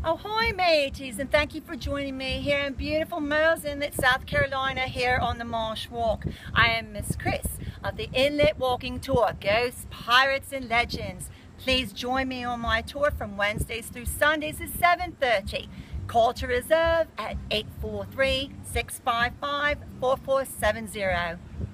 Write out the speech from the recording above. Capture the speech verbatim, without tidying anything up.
Oh, hi mateys, and thank you for joining me here in beautiful Murrells Inlet, South Carolina, here on the Marshwalk. I am Miss Chris of the Inlet Walking Tour, Ghosts, Pirates and Legends. Please join me on my tour from Wednesdays through Sundays at seven thirty. Call to reserve at eight four three, six five five, four four seven zero.